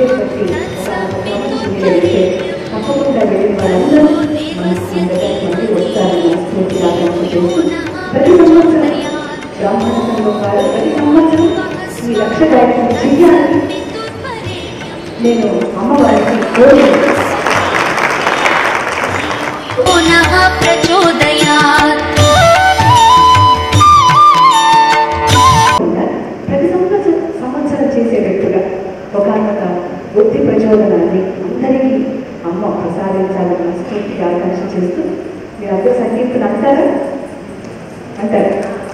వచ్చేటట్టు తప్పకుండా వెళ్ళిన వాళ్ళందరూ మన మళ్ళీ వస్తారని స్ఫూర్తిగా ఆకాంక్షిస్తూ ప్రతి సంవత్సరం బ్రాహ్మణ సంఘం వారు ప్రతి సంవత్సరం ఈ లక్ష గాయత్రి చెయ్యాలని నేను అమ్మవారికి కోరి ప్రతి సంవత్సరం చేసేటట్టుగా ఒకనొక బుద్ధి ప్రచోదనాన్ని అందరికీ అమ్మ ప్రసాదించాలని స్ఫూర్తిగా ఆకాంక్ష చేస్తూ మీరు అందరూ సంగీతం అంటారా అంటారు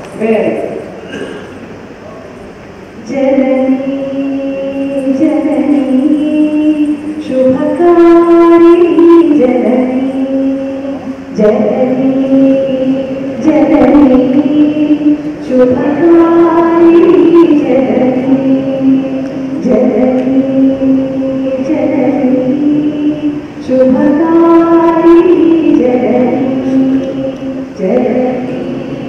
జననీ జననీ శుభకారి జననీ జననీ జననీ శుభకారి జననీ జననీ జననీ శుభకారి జననీ జననీ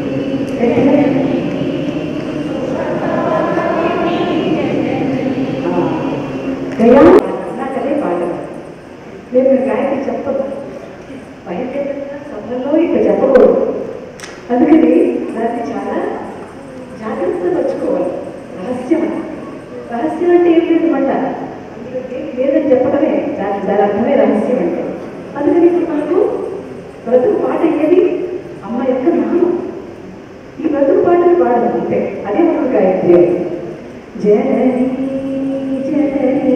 నాకదే పాట మేము గాయత్రి చెప్పదు బయటెక్కడా సభల్లో ఇక్కడ చెప్పకూడదు. అందుకని దాన్ని చాలా జాగ్రత్తగా పరుచుకోవాలి. రహస్యం రహస్యం అంటే ఏం లేదన్నమాట, లేదని చెప్పడమే దాని అర్థమే రహస్యం అంటే. అందుకని ఇప్పుడు మనకు బ్రతుకు పాట అయ్యేది అమ్మ యొక్క నామం. ఈ బ్రతుకు పాటలు పాడదాం అంతే, అదే మనకు గాయత్రి. జననీ జననీ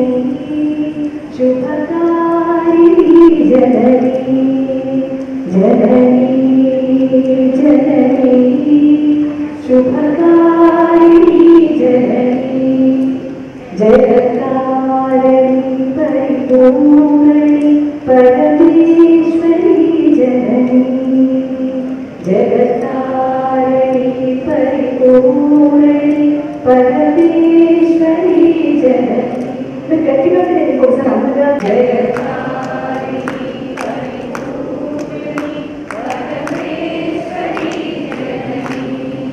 శుభకారి జననీ జననీ జననీ శుభకారి జననీ జగత్కారిణి పరిపూర్ణి పరమేశ్వరి జననీ జగత్కారిణి పరిపూర్ణి పరమేశ్వరి జననీ. మీరు గట్టిగా నేను ఇంకొకసారి అందగా జగత్కారిణి పరిపూర్ణి పరమేశ్వరి జననీ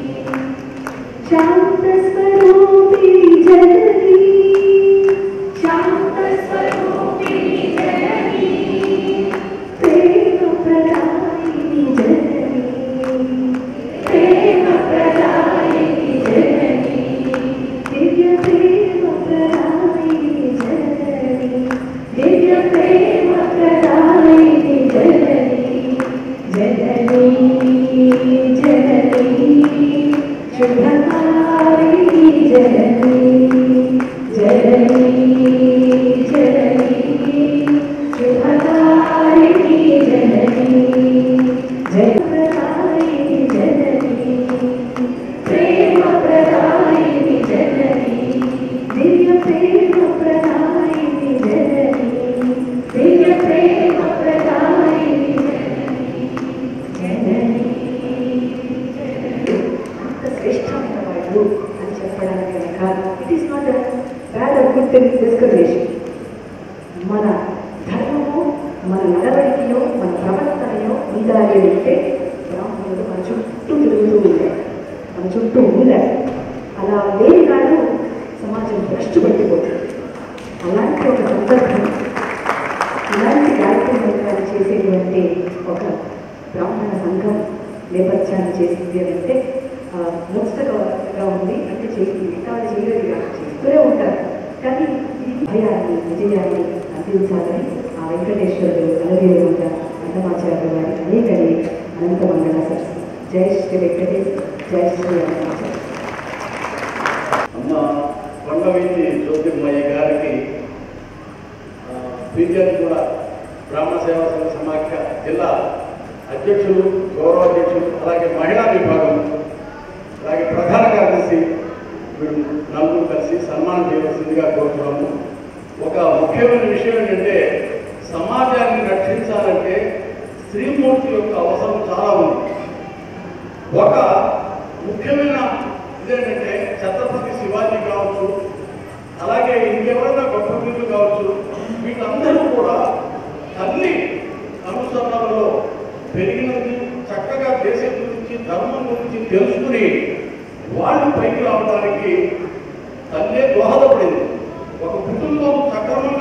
శాంత స్వరూపిణి జననీ శాంత స్వరూపిణి జననీ ప్రేమ ప్రదాయిని జననీ ప్రేమ ప్రదాయిని జననీ దివ్య ప్రేమ ప్రదాయిని జననీ దివ్య ప్రేమ ప్రదాయిని జననీ జననీ జననీ శుభకారిణి జననీ జననీ జననీ శుభకారిణి జననీ జయప్రదాయిని జననీ ప్రేమ ప్రదాయిని జననీ దివ్య ప్రేమ ప్రదాయిని జననీ దివ్య ప్రేమ ప్రదాయిని జననీ అంత శ్రేష్టమైన వాళ్ళు అని చెప్పడానికి కాదు. It is not bad or good discrimination. మన ధర్మము మన నడవడికలో మన ప్రవర్తనలో ఉండాలి అంటే బ్రాహ్మణులు మన చుట్టూ తిరుగుతూ ఉంటారు, మన చుట్టూ ఉండాలి. అలా లేని కాదు సమాజం భ్రష్టు పట్టిపోతుంది. అలాంటి ఒక సందర్భం ఇలాంటి కార్యక్రమాలు చేసేటువంటి ఒక బ్రాహ్మణ సంఘం నేపథ్యాన్ని చేసింది అని అంటే ముచ్చటగా ఉంది. అంటే వాళ్ళు చేయలేదు, చేస్తూనే ఉంటారు. కానీ ఈ భయాన్ని విజయాన్ని అందించాలని ఆ వెంకటేశ్వరుడు అలవేలుంట అన్నమాచార్య వారి అనేక అనంత మంగళ సరస్సు. జై శ్రీ వెంకటేశ్, జై శ్రీ అన్నమాచార్య. అమ్మ కొండవీటి జ్యోతిర్మయ్య గారికి ప్రీతిని కూడా బ్రాహ్మణ సేవా సమాఖ్య జిల్లా అధ్యక్షులు, గౌరవ అధ్యక్షులు, అలాగే మహిళా విభాగం, అలాగే ప్రధాన కార్యదర్శి వీళ్ళు నలుగురు కలిసి సన్మానం చేయవలసిందిగా కోరుతున్నాము. ఒక ముఖ్యమైన విషయం ఏంటంటే సమాజాన్ని రక్షించాలంటే స్త్రీమూర్తి యొక్క అవసరం చాలా ఉంది. ఒక ముఖ్యమైన ఇదేంటంటే ఛత్రపతి శివాజీ కావచ్చు, అలాగే ఇంకెవరైనా గొప్ప వీరులు కావచ్చు, వీళ్ళందరూ కూడా తల్లి అనుసరణలో పెరిగినది, చక్కగా దేశం గురించి ధర్మం గురించి తెలుసుకుని వాళ్ళు పైకి రావడానికి తల్లే దోహదపడింది. ఒక కుటుంబం సక్రమంగా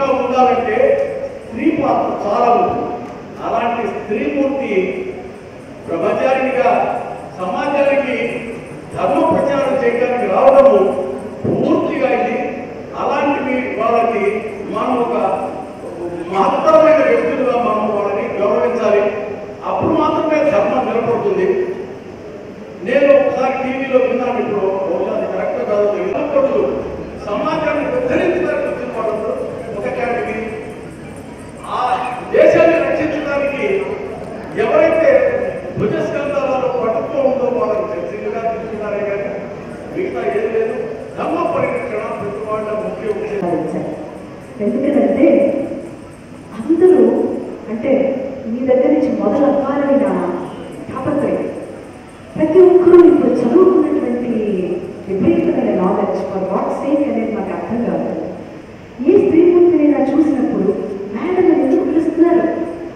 చాలా ఉంటుంది. అలాంటి స్త్రీమూర్తి బ్రహ్మచారినిగా సమాజానికి ధర్మ ప్రచారం చేయడానికి రావడము పూర్తిగా ఇది. అలాంటివి వాళ్ళకి మనం ఒక మహత్తరమైన వ్యక్తులుగా మనం వాళ్ళని గౌరవించాలి. అప్పుడు మాత్రమే ధర్మం నిలబడుతుంది. నేను ఒకసారి టీవీలో విన్నాను, ఇప్పుడు బహుశా అది కరెక్ట్ కాదు, విన్నప్పుడు సమాజాన్ని ఉద్ధరించడానికి వచ్చిన వాళ్ళు ఒక కేటగిరీ, ఆ దేశాన్ని రక్షించడానికి ఎవరైతే భుజస్కంధాలలో పట్టుకో ఉందో వాళ్ళకి చర్చలుగా తీసుకున్నారే కానీ మిగతా ఏం లేదు. ధర్మ పరిరక్షణ ప్రతి వాళ్ళ ముఖ్య ఉద్దేశం. ఎందుకంటే అందరూ అంటే మీ దగ్గర నుంచి మొదలు అవ్వాలైన తాపత్రయం. ప్రతి ఒక్కరూ ఇప్పుడు చదువుకున్నటువంటి విపరీతమైన నాలెడ్జ్ ఫర్ వాట్ సేక్ అనేది నాకు అర్థం కాదు. ఏ స్త్రీమూర్తిని నా చూసినప్పుడు మేడం ఎందుకు పిలుస్తున్నారు,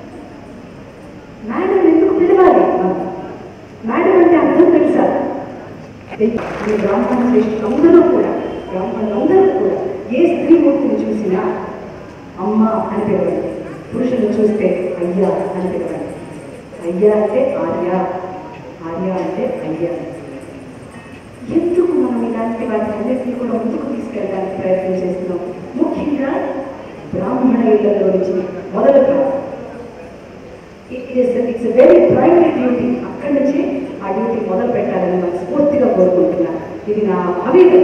మేడం ఎందుకు పిలవాలి, మేడం అంటే అర్థం తెలుసా? ఈ బ్రాహ్మణ శ్రేష్ఠులందరూ కూడా బ్రాహ్మణులందరూ కూడా ఏ స్త్రీమూర్తిని చూసినా అమ్మ అని పిలవండి, పురుషులను చూస్తే అయ్యా అని పిలవండి. అయ్యా అంటే ఆర్య, ఆర్య అంటే అయ్యా. ఎందుకు మనం ఇలాంటి వాటి అన్నింటినీ కూడా ముందుకు తీసుకెళ్ళడానికి ప్రయత్నం చేస్తున్నాం? ముఖ్యంగా బ్రాహ్మణ ఇళ్లలో నుంచి మొదలుగా ఇట్స్ వెరీ ప్రైమరీ డ్యూటీ. అక్కడి నుంచి ఆ డ్యూటీ మొదలు పెట్టాలని మనస్ఫూర్తిగా కోరుకుంటున్నాను. ఇది నా భావిగా.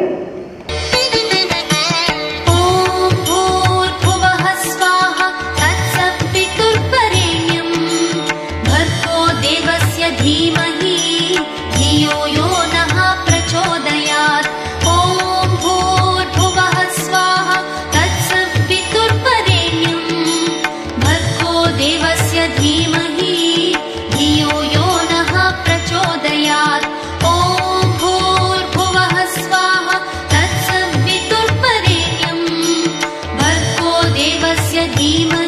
धीमहि धियो यो नः प्रचोदयात्। ॐ भूर्भुवः स्वाहा तत्सवितुर्वरेण्यं भर्गो देवस्य धीमहि धियो यो नः प्रचोदयात्। ॐ भूर्भुवः स्वाहा तत्सवितुर्वरेण्यं भर्गो देवस्य धीमहि